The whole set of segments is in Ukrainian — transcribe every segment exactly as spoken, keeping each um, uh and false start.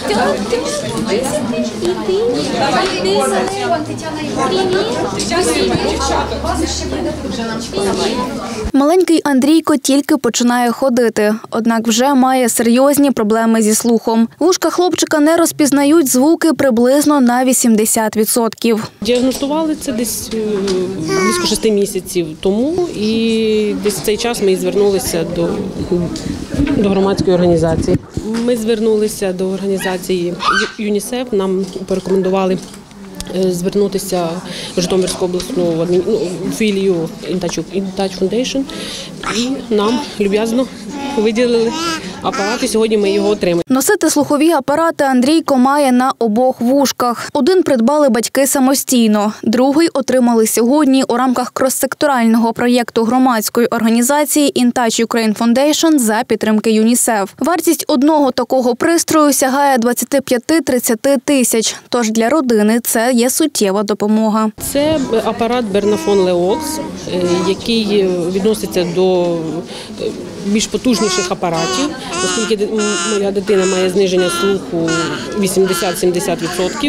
Маленький Андрійко тільки починає ходити, однак вже має серйозні проблеми зі слухом. Вушка хлопчика не розпізнають звуки приблизно на вісімдесят відсотків. Діагностували це десь близько шести місяців тому, і десь в цей час ми і звернулися до, до громадської організації. Ми звернулися до організації ЮНІСЕФ, нам порекомендували звернутися в Житомирську обласну філію In Touch Foundation, і нам люб'язно виділили апарат, і сьогодні ми його отримаємо. Носити слухові апарати Андрійко має на обох вушках. Один придбали батьки самостійно, другий отримали сьогодні у рамках крос-секторального проєкту громадської організації In Touch Ukraine Foundation за підтримки ЮНІСЕФ. Вартість одного такого пристрою сягає двадцять п'ять - тридцять тисяч, тож для родини це є суттєва допомога. Це апарат Бернафон Леокс, який відноситься до більш потужніших апаратів, оскільки моя дитина має зниження слуху вісімдесят - сімдесят відсотків.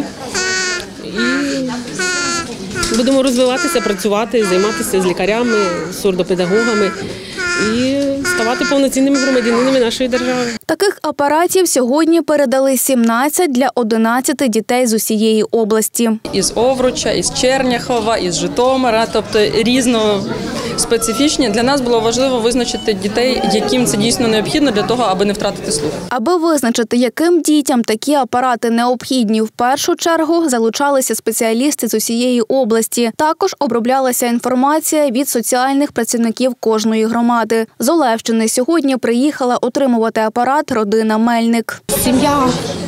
І будемо розвиватися, працювати, займатися з лікарями, з сурдопедагогами і ставати повноцінними громадянинами нашої держави. Таких апаратів сьогодні передали сімнадцять для одинадцяти дітей з усієї області. Із Овруча, із Черняхова, із Житомира, тобто різно специфічні. Для нас було важливо визначити дітей, яким це дійсно необхідно для того, аби не втратити слух. Аби визначити, яким дітям такі апарати необхідні, в першу чергу залучалися спеціалісти з усієї області. Також оброблялася інформація від соціальних працівників кожної громади. З Олевщини сьогодні приїхала отримувати апарат родина Мельник. Сім'я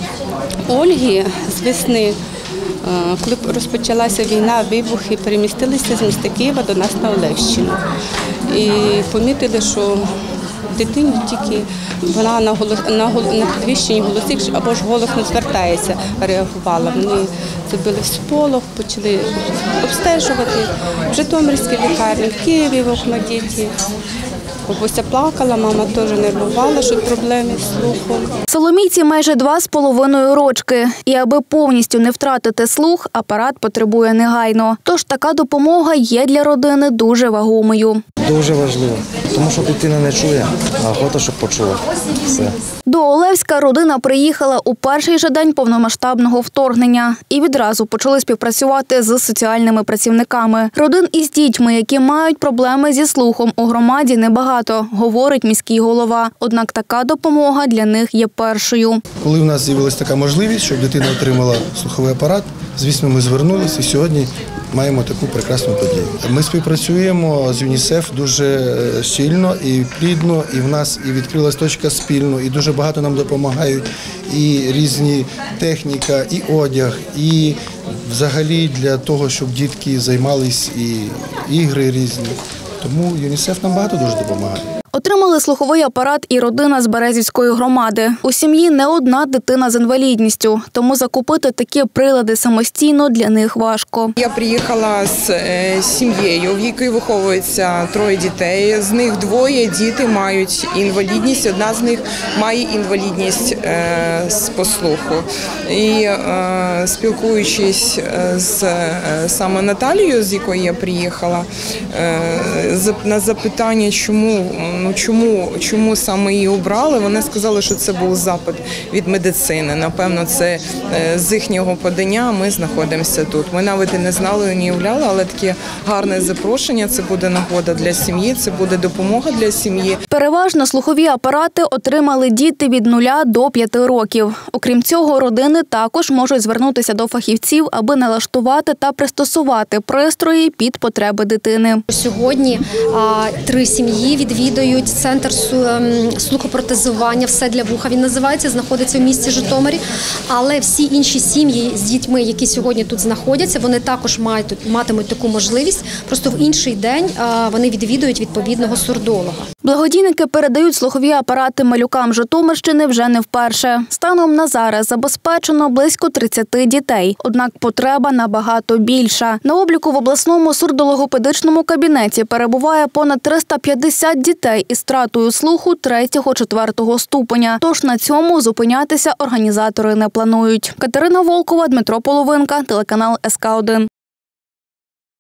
Ольги з весни, коли розпочалася війна, вибухи, перемістилися з міста Києва до нас на Олевщину. І помітили, що дитині тільки вона на, голос, на, на підвищенні голосів або ж голосно звертається, реагувала. Вони забили в сполох, почали обстежувати в Житомирській лікарні, в Києві, в Охмадіті. Бабуся плакала, мама теж нервувала, що проблеми з слухом. Соломійці майже два з половиною рочки. І аби повністю не втратити слух, апарат потребує негайно. Тож така допомога є для родини дуже вагомою. Дуже важливо, тому що дитина не чує, а охота, щоб почула. Все. До Олевська родина приїхала у перший же день повномасштабного вторгнення і відразу почали співпрацювати з соціальними працівниками. Родин із дітьми, які мають проблеми зі слухом, у громаді небагато, говорить міський голова. Однак така допомога для них є першою. Коли в нас з'явилася така можливість, щоб дитина отримала слуховий апарат, звісно, ми звернулися і сьогодні маємо таку прекрасну подію. Ми співпрацюємо з ЮНІСЕФ дуже сильно і плідно, і в нас і відкрилась точка спільно, і дуже багато нам допомагають і різні техніка, і одяг, і взагалі для того, щоб дітки займались і ігри різні. Тому ЮНІСЕФ нам багато дуже допомагає. Отримали слуховий апарат і родина з Березівської громади. У сім'ї не одна дитина з інвалідністю, тому закупити такі прилади самостійно для них важко. Я приїхала з сім'єю, в якій виховується троє дітей. З них двоє діти мають інвалідність, одна з них має інвалідність по слуху. І спілкуючись з саме Наталією, з якою я приїхала, на запитання, чому Ну, чому, чому саме її обрали, вони сказали, що це був запит від медицини. Напевно, це з їхнього подання ми знаходимося тут. Ми навіть і не знали, не уявляли, але таке гарне запрошення, це буде нагода для сім'ї, це буде допомога для сім'ї. Переважно слухові апарати отримали діти від нуля до п'яти років. Окрім цього, родини також можуть звернутися до фахівців, аби налаштувати та пристосувати пристрої під потреби дитини. Сьогодні а, три сім'ї відвідують центр слухопротезування «Все для вуха». Він називається, знаходиться в місті Житомирі. Але всі інші сім'ї з дітьми, які сьогодні тут знаходяться, вони також мають, матимуть таку можливість. Просто в інший день а, вони відвідують відповідного сурдолога. Благодійники передають слухові апарати малюкам Житомирщини вже не вперше. Станом на зараз забезпечено близько тридцяти дітей. Однак потреба набагато більша. На обліку в обласному сурдологопедичному кабінеті перебуває понад триста п'ятдесят дітей дітей із втратою слуху третього-четвертого ступеня. Тож на цьому зупинятися організатори не планують. Катерина Волкова, Дмитро Половинка, телеканал ес ка один.